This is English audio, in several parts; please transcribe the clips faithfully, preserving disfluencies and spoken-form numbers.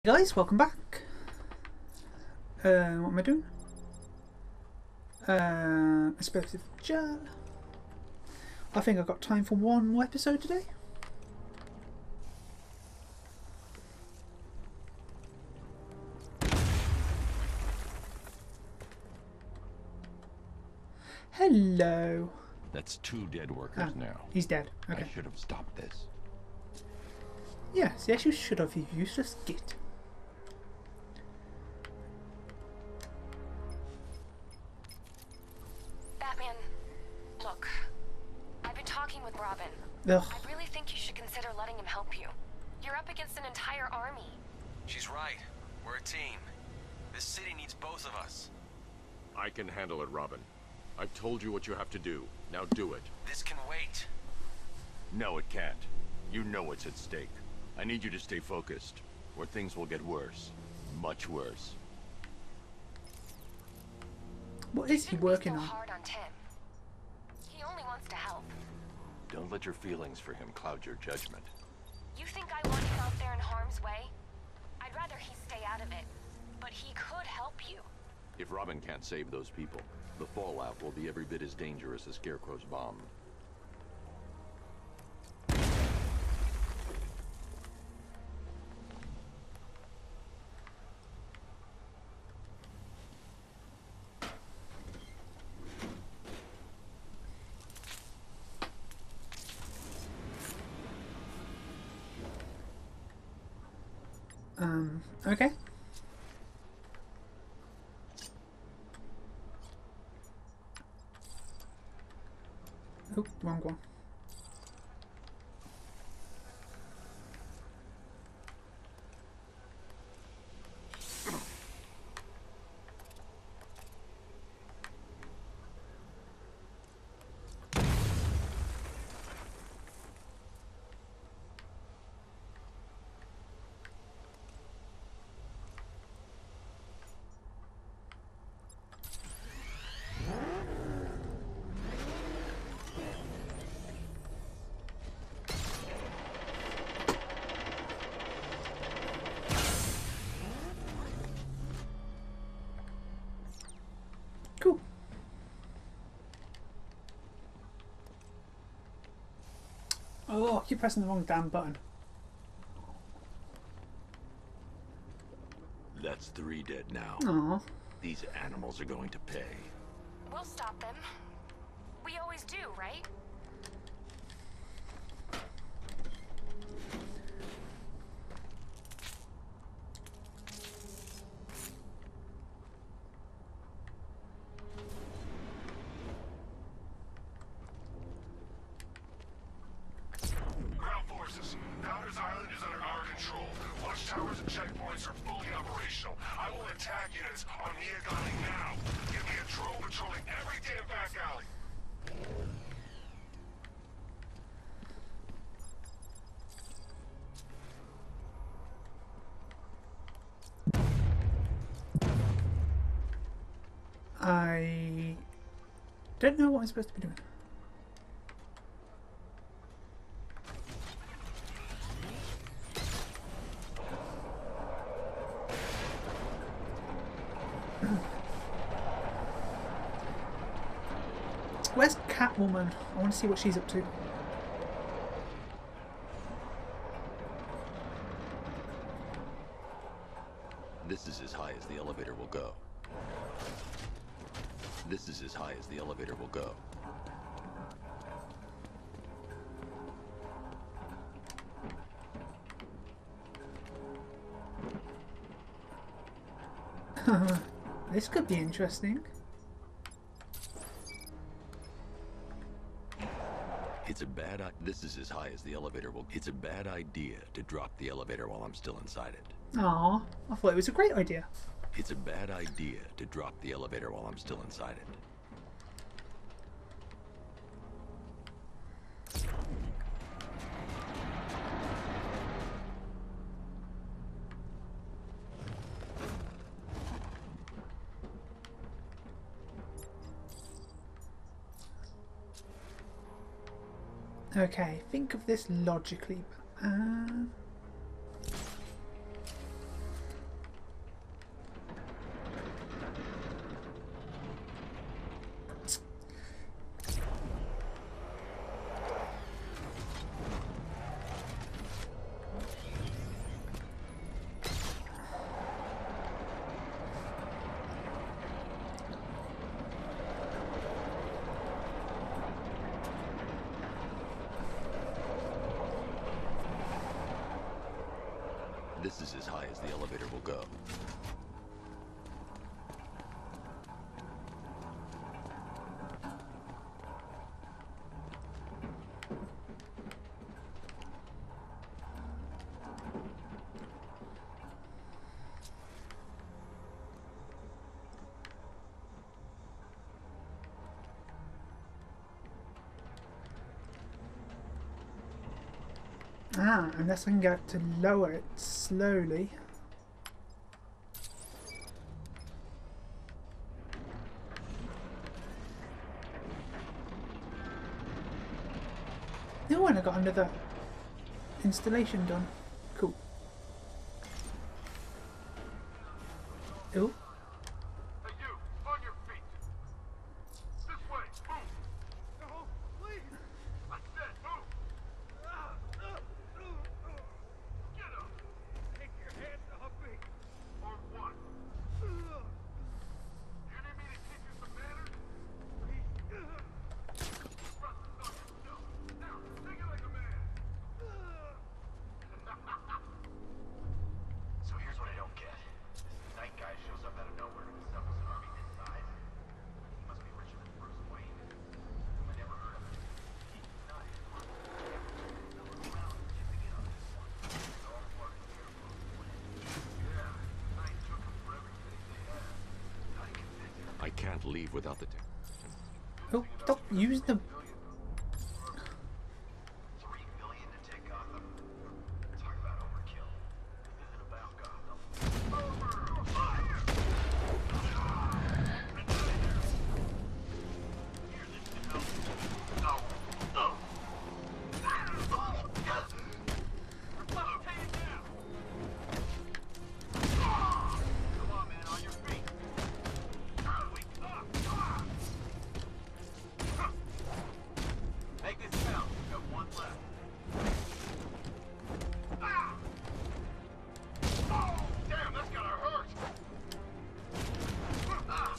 Hey guys, welcome back. Uh, what am I doing? Uh, Explosive Gel. I think I've got time for one more episode today. Hello. That's two dead workers Ah, now. he's dead. Okay. I should have stopped this. Yes, yes you should have, you useless git. Batman, look, I've been talking with Robin. Ugh. I really think you should consider letting him help you. You're up against an entire army. She's right. We're a team. This city needs both of us. I can handle it, Robin. I've told you what you have to do. Now do it. This can wait. No, it can't. You know what's at stake. I need you to stay focused, or things will get worse. Much worse. What is he working so on? hard on Tim. He only wants to help. Don't let your feelings for him cloud your judgment. You think I want him out there in harm's way? I'd rather he stay out of it. But he could help you. If Robin can't save those people, the fallout will be every bit as dangerous as Scarecrow's bomb. Um, okay. Oh, wrong one. Cool. Oh, I keep pressing the wrong damn button. That's three dead now. Aw. These animals are going to pay. We'll stop them. We always do, right? Ground forces, Founders Island is under our control. Watchtowers and checkpoints are fully operational. I will attack units on Niagani now. Give me a drone patrolling every damn back alley. I don't know what I'm supposed to be doing. Where's Catwoman? I want to see what she's up to. This is as high as the elevator will go. This is as high as the elevator will go. This could be interesting. It's a bad I this is as high as the elevator will. It's a bad idea to drop the elevator while I'm still inside it. Aw, I thought it was a great idea. It's a bad idea to drop the elevator while I'm still inside it. Okay, think of this logically. Uh, This is as high as the elevator will go. Ah, unless I can get to lower it slowly. No one I got another installation done. Cool. Oh. Hey, you, on your feet. This way, move. No, please. I said move. Get up. Take your hands off me. Or what? You need me to teach you some manners? Trust is on yourself. Now, take it like a man. So here's what I don't get. This night guy shows up out of nowhere and assembles an army this size. He must be richer than Bruce Wayne. I never heard of him. He's not his money. Somewhere around chipping in on this one. It's all part of Scarecrow's plan. Yeah, Knight took them for everything they had. How do you convince him? I can't leave without the tech. Oh, stop using them. Three million to take Gotham. Talk about overkill. This isn't about Gotham. Here, this can help. No. No. Come on, man, on your feet. Wake up. Make this count. We've got one left. Ah! Oh, damn, that's gotta hurt. Ah!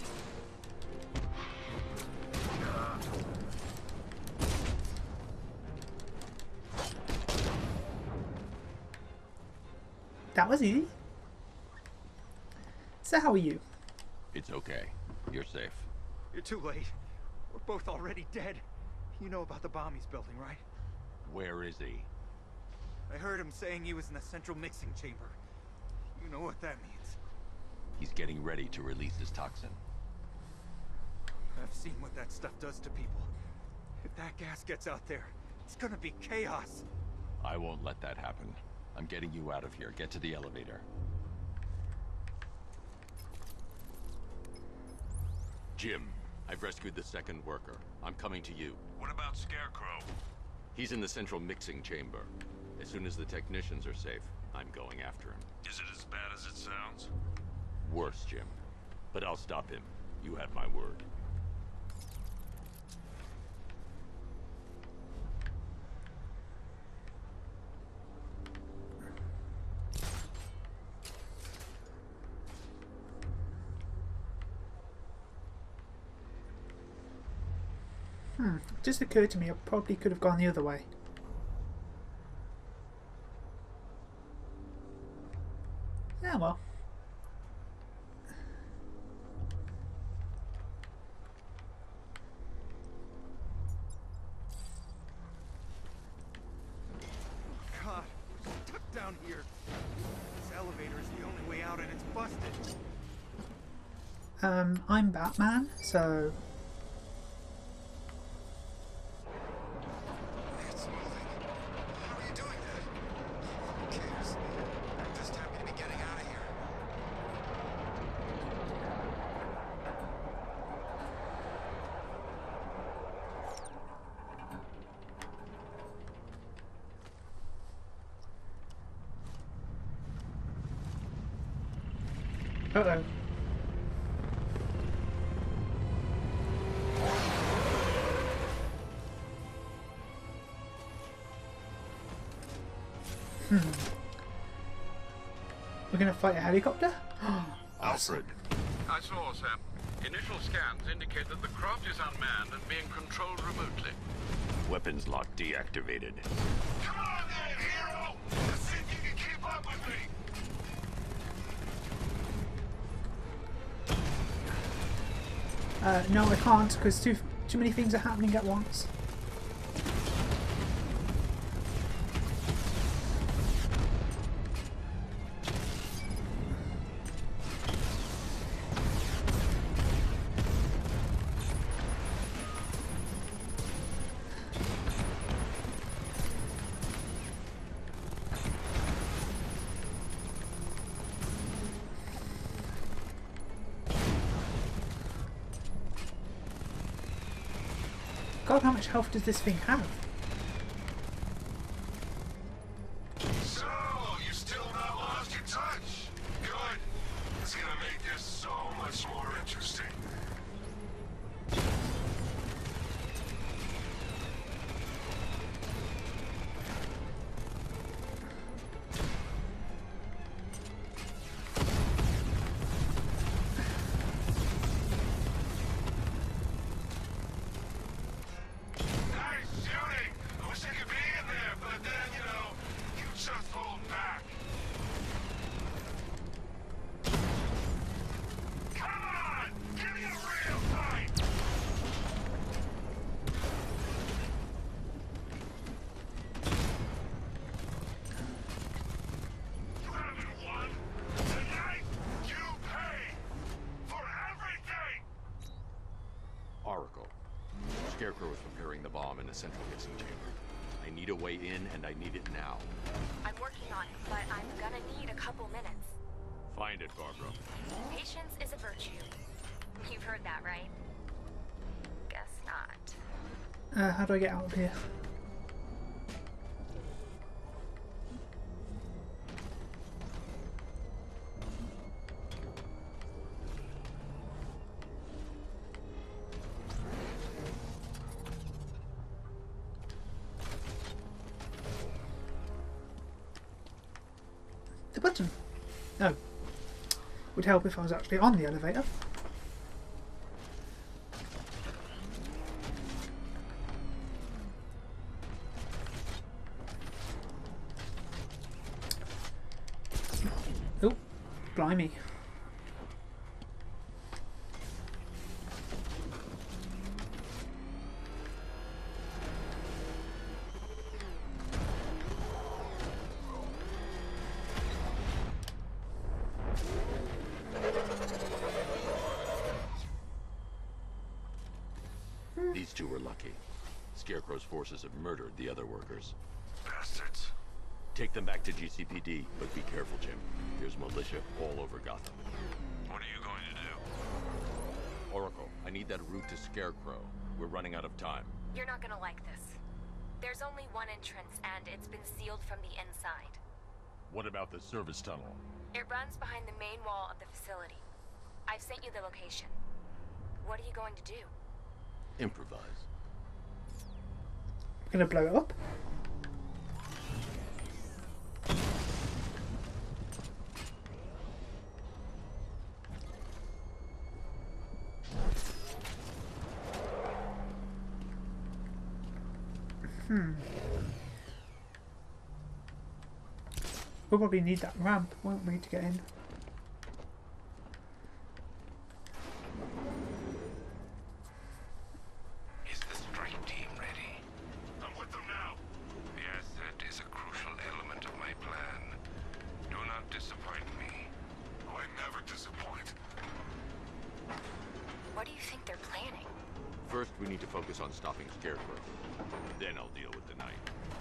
That was easy. So how are you? It's okay. You're safe. You're too late. We're both already dead. You know about the bomb he's building, right? Where is he? I heard him saying he was in the central mixing chamber. You know what that means. He's getting ready to release his toxin. I've seen what that stuff does to people. If that gas gets out there, it's gonna be chaos. I won't let that happen. I'm getting you out of here. Get to the elevator. Jim, I've rescued the second worker. I'm coming to you. What about Scarecrow? He's in the central mixing chamber. As soon as the technicians are safe, I'm going after him. Is it as bad as it sounds? Worse, Jim. But I'll stop him. You have my word. Hmm, it just occurred to me I probably could have gone the other way. Yeah, well. God, we're stuck down here. This elevator is the only way out and it's busted. Um, I'm Batman, so It's moving. How are you doing that? Who cares? I'm just happy to be getting out of here. uh-oh. Hmm. We're gonna fight a helicopter? Alfred. I saw, Sam. Initial scans indicate that the craft is unmanned and being controlled remotely. Weapons lock deactivated. Come on then, hero! Let's see if you can keep up with me! Uh, no, I can't because too too many things are happening at once. God, how much health does this thing have? So, you still not lost your touch? Good. It's gonna make this so much more interesting. Nice shooting! I wish I could be in there, but then, you know, you just hold back. Come on! Give me a real fight! You haven't won. Tonight, you pay for everything! Oracle. Scarecrow is preparing the bomb in the central mixing chamber. I need a way in, and I need it now. I'm working on it, but I'm gonna need a couple minutes. Find it, Barbara. Patience is a virtue. You've heard that, right? Guess not. Uh, how do I get out of here? The button. Oh. Would help if I was actually on the elevator. Oh, blimey. These two were lucky. Scarecrow's forces have murdered the other workers. Bastards. Take them back to G C P D, but be careful, Jim. There's militia all over Gotham. What are you going to do? Oracle, I need that route to Scarecrow. We're running out of time. You're not gonna like this. There's only one entrance, and it's been sealed from the inside. What about the service tunnel? It runs behind the main wall of the facility. I've sent you the location. What are you going to do? Improvise. Gonna blow it up. Hmm. We'll probably need that ramp, won't we, to get in? Is the strike team ready? I'm with them now. The asset is a crucial element of my plan. Do not disappoint me. Oh, I never disappoint. What do you think they're planning? First, we need to focus on stopping Scarecrow. Then I'll deal with the night.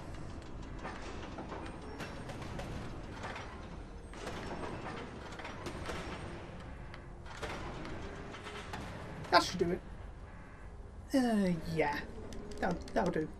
That should do it. Uh, yeah. That'll, that'll do.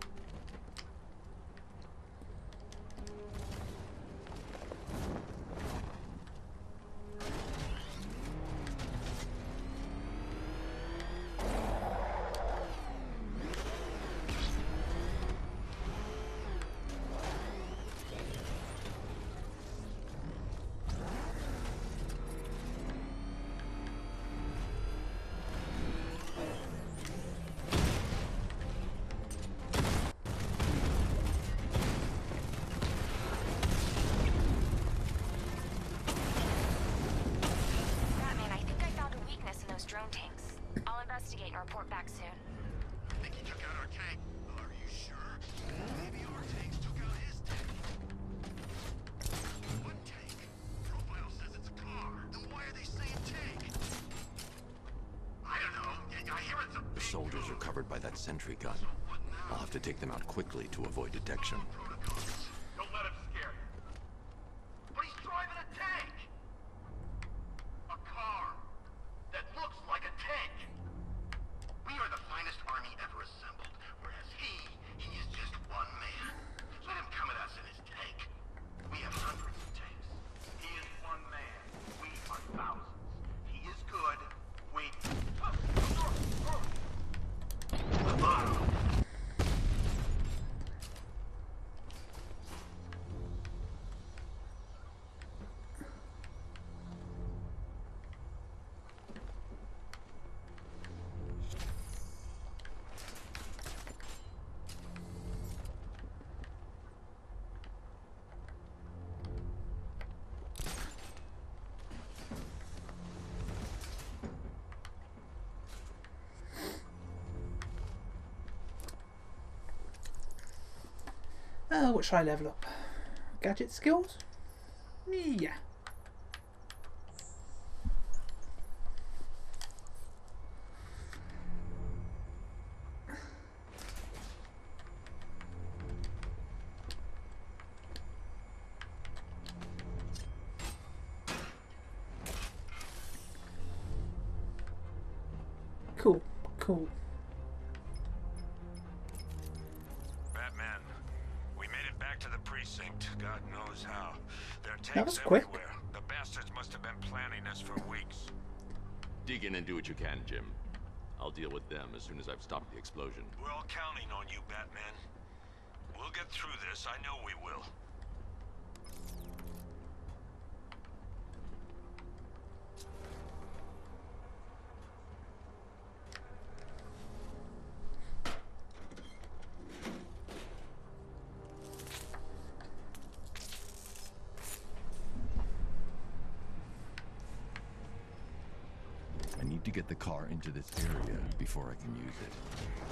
Batman, I think I found a weakness in those drone tanks. I'll investigate and report back soon. I think he took out our tank. Are you sure? Maybe our tanks took out his tank. What tank? Profile says it's a car. Then why are they saying tank? I don't know. I hear it's a The big soldiers are covered by that sentry gun. I'll have to take them out quickly to avoid detection. protocols. Don't let him scare you. But he's driving a tank. A car that looks like a tank. We are the finest army ever assembled, whereas he, he is just one man. Let him come at us in his tank. We have hundreds of tanks. He is one man. We are thousands. He is good. We... Uh, what should I level up? Gadget skills? Yeah. Cool, cool. Batman, we made it back to the precinct. God knows how. There are That was tanks quick. everywhere. The bastards must have been planning this for weeks. Dig in and do what you can, Jim. I'll deal with them as soon as I've stopped the explosion. We're all counting on you, Batman. We'll get through this. I know we will. I need to get the car into this area before I can use it.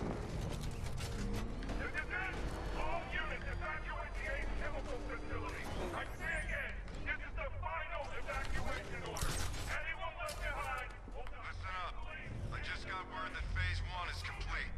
All units evacuate the Ace Chemical Facility. I say again, this is the final evacuation order. Anyone left behind will die. Listen up. I just got word that phase one is complete.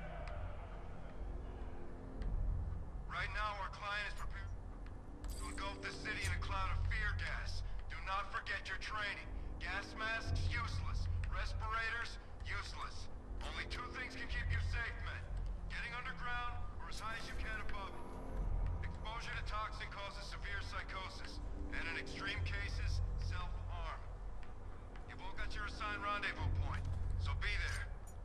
Right now, our client is prepared to engulf the city in a cloud of fear gas. Do not forget your training. Gas masks, useless. Respirators, useless. Only two things can keep you safe, men. Getting underground or as high as you can above it. Exposure to toxin causes severe psychosis, and in extreme cases, self-harm. You've all got your assigned rendezvous point, so be there.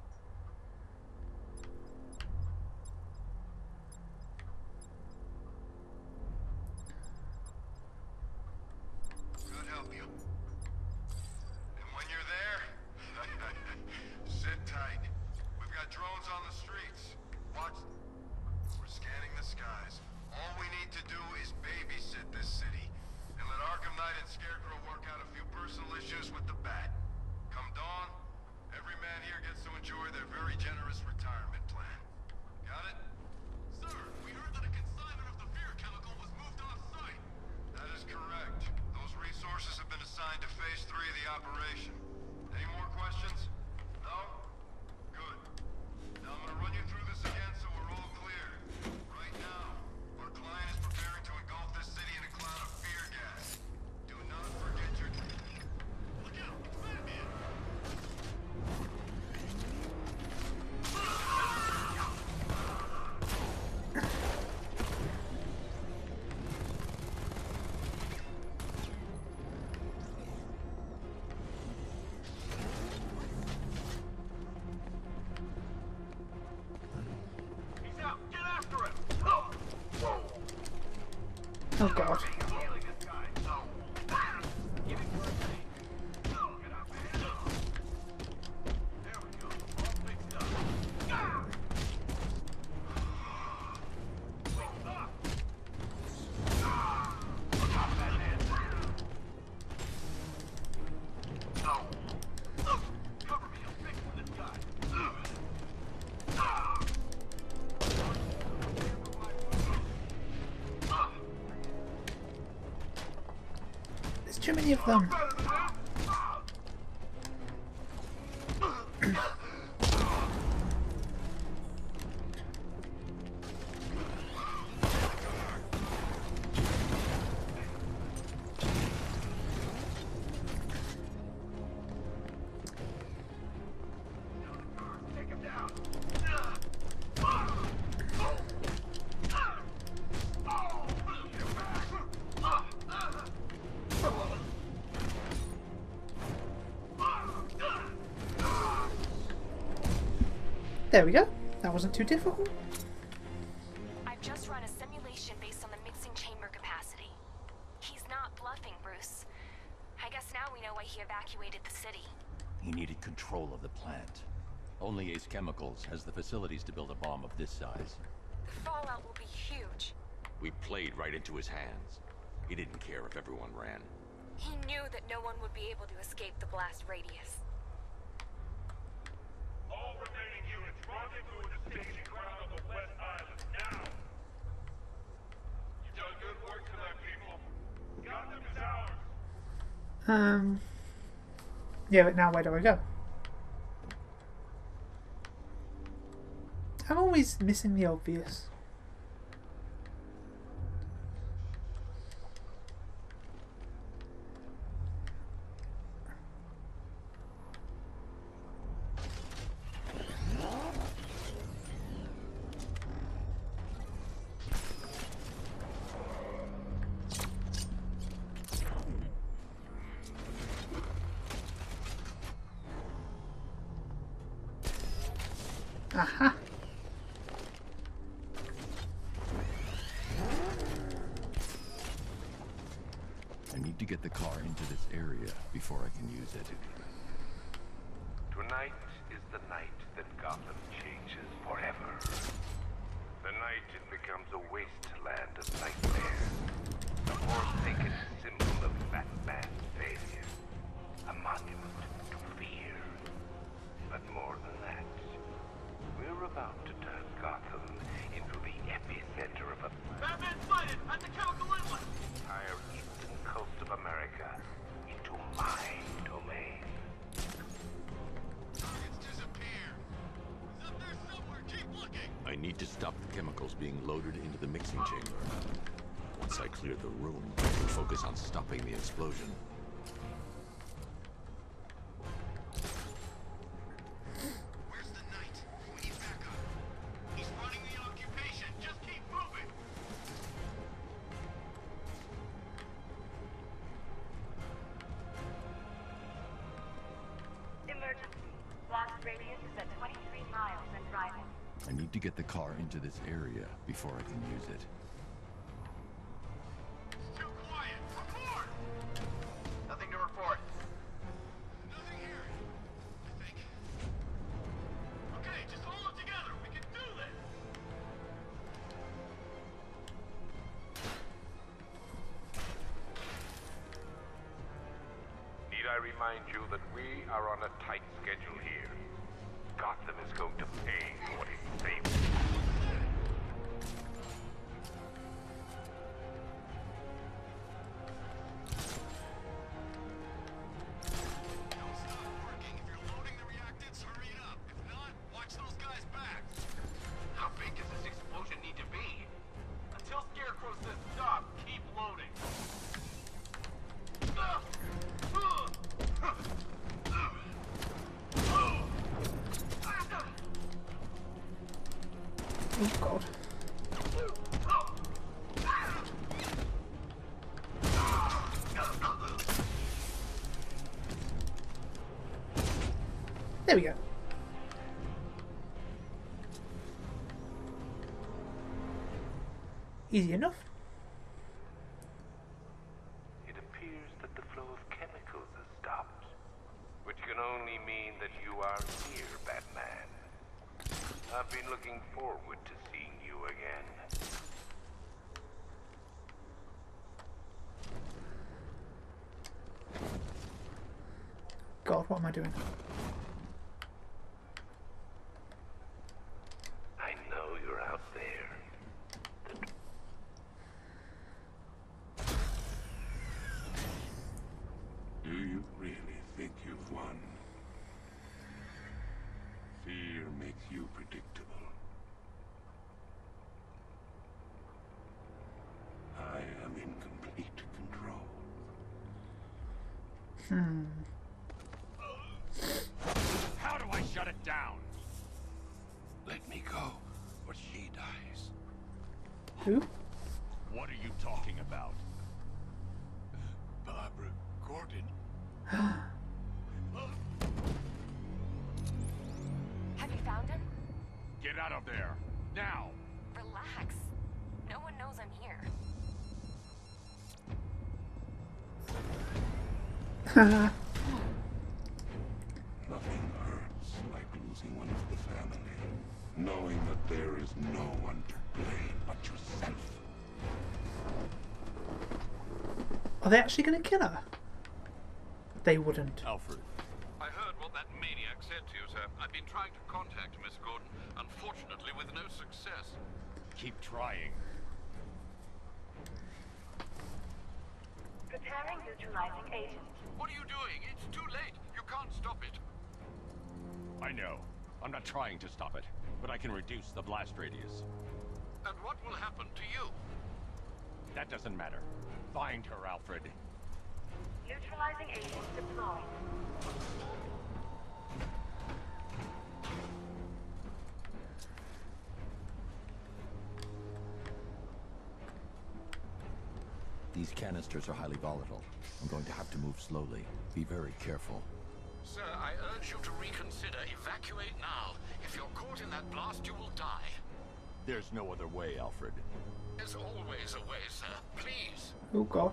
Could help you. And when you're there, sit tight. We've got drones on the streets. Watch. We're scanning the skies. All we need to do is babysit this city and let Arkham Knight and Scarecrow work out a few personal issues with the Bat. Come dawn, every man here gets to enjoy their very generous retirement plan. Got it? Sir, we heard that a consignment of the fear chemical was moved off-site. That is correct. Those resources have been assigned to phase three of the operation. Any more questions? No? Good. Now I'm gonna run you through this again so we're all clear. Right now, our client is preparing to engulf this city in a cloud of fear gas. Do not forget your... Look out! Batman! He's out! Get after him! Oh god. too many of them. There we go. That wasn't too difficult. I've just run a simulation based on the mixing chamber capacity. He's not bluffing, Bruce. I guess now we know why he evacuated the city. He needed control of the plant. Only Ace Chemicals has the facilities to build a bomb of this size. The fallout will be huge. We played right into his hands. He didn't care if everyone ran. He knew that no one would be able to escape the blast radius. All remaining units, rendezvous at the staging ground on the West Island, now! You've done good work tonight, people. Gotham is ours! Um. Yeah, but now where do I go? I'm always missing the obvious. Aha! I need to get the car into this area before I can use it. Tonight is the night that Gotham changes forever. The night it becomes a wasteland of nightmares. A forsaken symbol of Batman's failure. A monument to fear. But more than that, we're about to turn Gotham into the epicenter of a Batman sighted at the chemical inlet! entire eastern coast of America into my domain. Targets disappear! It's up there somewhere, keep looking! I need to stop the chemicals being loaded into the mixing chamber. Once I clear the room, I can focus on stopping the explosion. Where's the knight? We need backup. He's running the occupation. Just keep moving. Emergency. Blast radius is at twenty-three miles and driving. I need to get the car into this area before I can use it. It's too quiet. Report! Nothing to report. Nothing here. I think. Okay, just hold it together. We can do this. Need I remind you that we are on a tight schedule here? Gotham is going to pay for what it saves. Don't stop working. If you're loading the reactants, hurry it up. If not, watch those guys back. How big does this explosion need to be? Until Scarecrow says stop, keep loading. Oh god. There we go. Easy enough. It appears that the flow of chemicals has stopped, which can only mean that you are here, Batman. I've been looking forward to seeing you again. God, what am I doing? I know you're out there. really think you've won? Fear makes you predictable. I am in complete control. Hmm. How do I shut it down? Let me go, or she dies. Who? What are you talking about? Barbara Gordon. Have you found him? Get out of there, now! Relax. No one knows I'm here. Nothing hurts like losing one of the family. Knowing that there is no one to blame but yourself. Are they actually going to kill her? They wouldn't. Alfred. I heard what that maniac said to you, sir. I've been trying to contact Miss Gordon, unfortunately with no success. Keep trying. Preparing neutralizing agent. What are you doing? It's too late. You can't stop it. I know. I'm not trying to stop it, but I can reduce the blast radius. And what will happen to you? That doesn't matter. Find her, Alfred. Neutralizing agent deployed. These canisters are highly volatile. I'm going to have to move slowly. Be very careful. Sir, I urge you to reconsider. Evacuate now. If you're caught in that blast, you will die. There's no other way, Alfred. There's always a way, sir. Please. Oh god.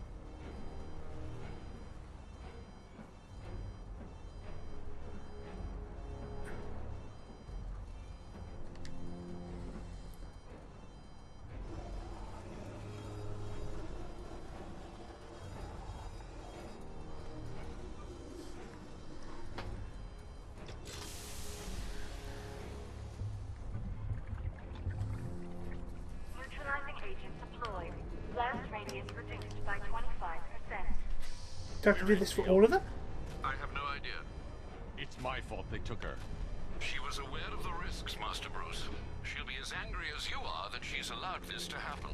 Neutralizing agent deployed. Blast radius reduced by twenty-five percent. Do I have to do this for all of them? I have no idea. It's my fault they took her. She was aware of the risks, Master Bruce. She'll be as angry as you are that she's allowed this to happen.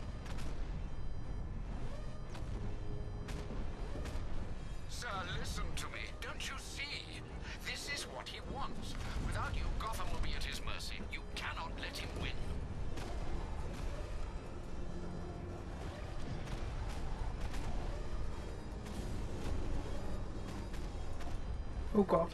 Sir, listen to me. Don't you see? This is what he wants. Without you, Gotham will be at his mercy. You cannot let him win. Oh god.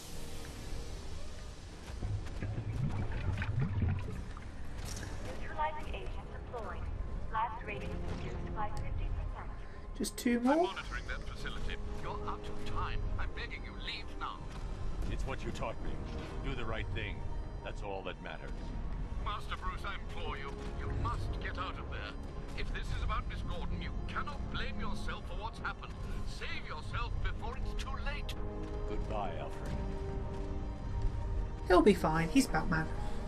Neutralizing agent deployed. Blast radius reduced by fifty percent. Just two I'm more? monitoring that facility. You're out of time. I'm begging you, leave now. It's what you taught me. Do the right thing. That's all that matters. Master Bruce, I implore you, you must get out of there. If this is about Miss Gordon, you cannot blame yourself for what's happened. Save yourself before it's too late. Goodbye, Alfred. He'll be fine. He's Batman.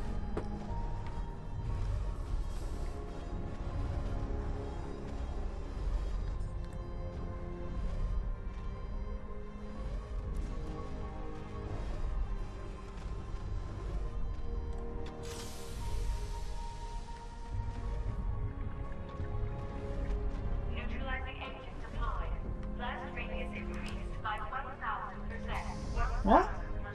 Neutralizing agent deployed. Blast radius increased by one thousand percent. What?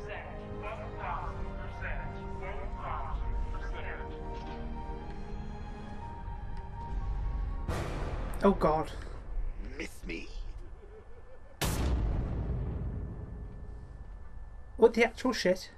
Oh god. Miss me? What the actual shit?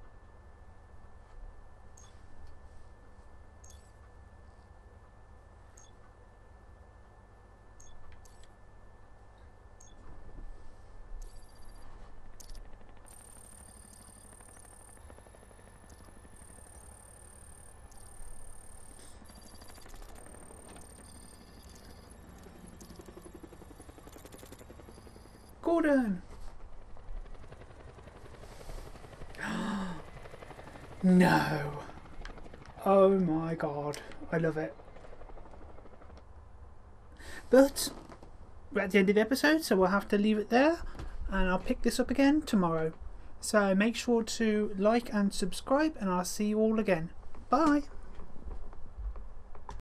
Gordon! No! Oh my god, I love it. But we're at the end of the episode, so we'll have to leave it there. and I'll pick this up again tomorrow. So make sure to like and subscribe, and I'll see you all again. Bye.